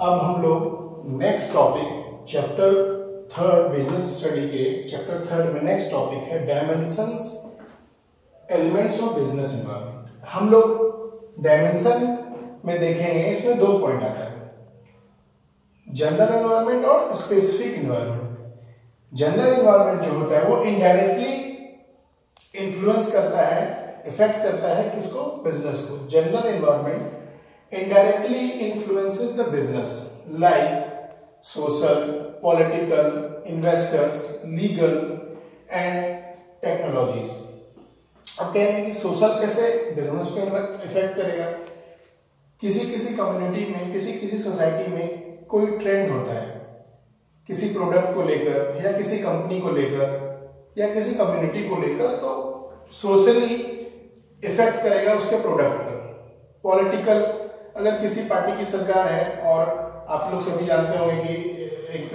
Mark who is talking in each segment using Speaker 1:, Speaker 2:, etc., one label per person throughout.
Speaker 1: अब हम लोग next topic chapter third business study के चैप्टर थर्ड में नेक्स्ट टॉपिक है dimensions elements of business environment. हम लोग डायमेंशन में देखेंगे, इसमें दो पॉइंट आता है, जनरल एनवायरनमेंट और स्पेसिफिक एनवायरनमेंट। जनरल एनवायरनमेंट जो होता है वो इनडायरेक्टली इन्फ्लुएंस करता है, इफेक्ट करता है किसको, बिजनेस को। General environment indirectly influences the business like social, political, investors, legal and technologies। अब कह रहे हैं कि सोशल कैसे बिजनेस को इफेक्ट करेगा। किसी कम्युनिटी में, किसी सोसाइटी में कोई ट्रेंड होता है किसी प्रोडक्ट को लेकर या किसी कंपनी को लेकर या किसी कम्युनिटी को लेकर, तो सोशली इफेक्ट करेगा उसके प्रोडक्ट पर। पॉलिटिकल, अगर किसी पार्टी की सरकार है, और आप लोग सभी जानते होंगे कि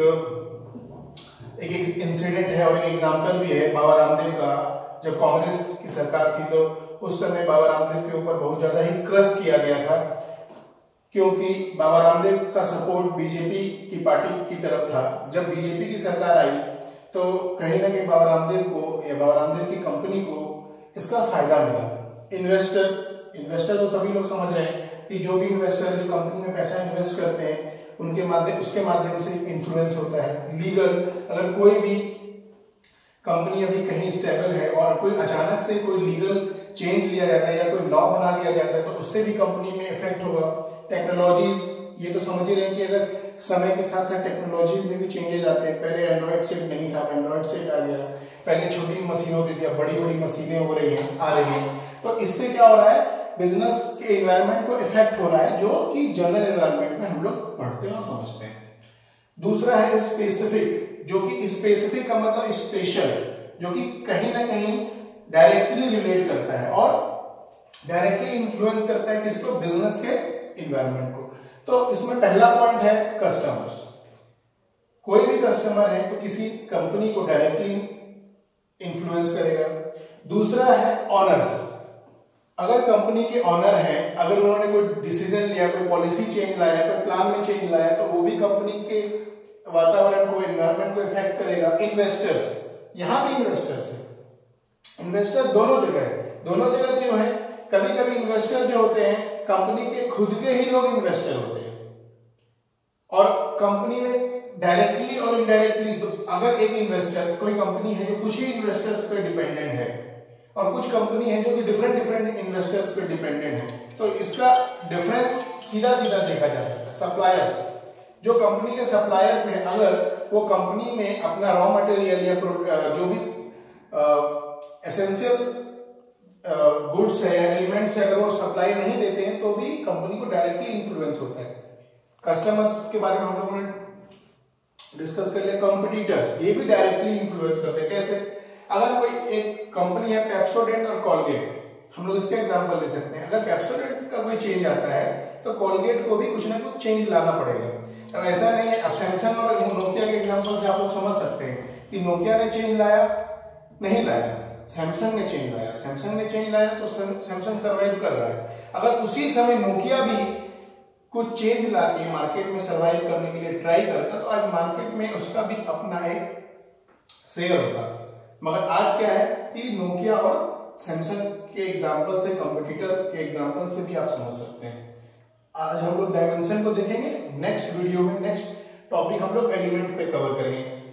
Speaker 1: एक इंसिडेंट है और एक एग्जांपल भी है बाबा रामदेव का। जब कांग्रेस की सरकार थी तो उस समय बाबा रामदेव के ऊपर बहुत ज्यादा ही क्रश किया गया था, क्योंकि बाबा रामदेव का सपोर्ट बीजेपी की पार्टी की तरफ था। जब बीजेपी की सरकार आई तो कहीं ना कहीं बाबा रामदेव को या बाबा रामदेव की कंपनी को इसका फायदा मिला। इन्वेस्टर तो सभी लोग समझ रहे हैं कि जो भी इन्वेस्टर जो कंपनी में पैसा इन्वेस्ट करते हैं उसके माध्यम से इन्फ्लुएंस होता है। लीगल, अगर कोई भी कंपनी अभी कहीं स्टेबल है और कोई अचानक से कोई लीगल चेंज लिया जाता है या कोई लॉ बना दिया जाता है तो उससे भी कंपनी में इफेक्ट होगा। टेक्नोलॉजीज, ये तो समझ ही रहे हैं कि अगर समय के साथ साथ टेक्नोलॉजीज में भी चेंजेस आते हैं। पहले एंड्रॉइड सेट नहीं था, एंड्रॉइड सेट आ गया। पहले छोटी मशीन होती थी, अब बड़ी मशीनें हो रही हैं, आ रही हैं। तो इससे क्या हो रहा है, बिजनेस के एनवायरनमेंट को इफेक्ट हो रहा है, जो कि जनरल एनवायरनमेंट में हम लोग पढ़ते हैं और समझते हैं। दूसरा है स्पेसिफिक, जो कि स्पेसिफिक का मतलब स्पेशल, जो कि कहीं ना कहीं डायरेक्टली रिलेट करता है और डायरेक्टली इन्फ्लुएंस करता है किसको, बिजनेस के एनवायरनमेंट को। तो इसमें पहला पॉइंट है कस्टमर्स। कोई भी कस्टमर है तो किसी कंपनी को डायरेक्टली इन्फ्लुएंस करेगा। दूसरा है ऑनर्स, अगर कंपनी के ऑनर हैं, अगर उन्होंने कोई डिसीजन लिया, कोई पॉलिसी चेंज लाया, कोई प्लान में चेंज लाया, तो वो भी कंपनी के वातावरण को, एनवायरनमेंट को इफेक्ट करेगा। इन्वेस्टर्स, यहां भी इन्वेस्टर्स है। इन्वेस्टर दोनों जगह है। दोनों जगह क्यों है, कभी कभी इन्वेस्टर जो होते हैं कंपनी के खुद के ही लोग इन्वेस्टर होते हैं, और कंपनी में डायरेक्टली और इनडायरेक्टली, अगर एक इन्वेस्टर, कोई कंपनी है जो कुछ ही इन्वेस्टर्स पे डिपेंडेंट है और कुछ कंपनी है जो कि डिफरेंट इन्वेस्टर्स पे डिपेंडेंट है, तो इसका डिफरेंस सीधा देखा जा सकता है। सप्लायर्स, जो कंपनी के सप्लायर्स हैं, अगर वो कंपनी में अपना रॉ मटेरियल या जो भी एसेंशियल गुड्स है, एलिमेंट्स है, अगर वो सप्लाई नहीं देते हैं तो भी कंपनी को डायरेक्टली इन्फ्लुएंस होता है। कस्टमर्स के बारे में हम लोगों ने डिस्कस कर लिया। कॉम्पिटिटर्स, ये भी डायरेक्टली इन्फ्लुएंस करते हैं। कैसे, अगर कोई एक कंपनी है पेप्सोडेंट और कोलगेट, हम लोग इसका एग्जांपल ले सकते हैं। अगर पेप्सोडेंट का कोई चेंज आता है तो कोलगेट को भी कुछ ना कुछ चेंज लाना पड़ेगा। अब ऐसा नहीं है, अब सैमसंग और नोकिया के एग्जांपल से आप लोग समझ सकते हैं कि नोकिया ने चेंज लाया, नहीं लाया, सैमसंग ने चेंज लाया। सैमसंग ने चेंज लाया तो सैमसंग सर्वाइव कर रहा है। अगर उसी समय नोकिया भी कुछ चेंज लाके मार्केट में सर्वाइव करने के लिए ट्राई करता तो आज मार्केट में उसका भी अपना एक शेयर होता। मगर आज क्या है कि नोकिया और सैमसंग के एग्जांपल से, कंपटीटर के एग्जांपल से भी आप समझ सकते हैं। आज हम लोग डायमेंशन को देखेंगे। नेक्स्ट वीडियो में नेक्स्ट टॉपिक हम लोग एलिमेंट पे कवर करेंगे।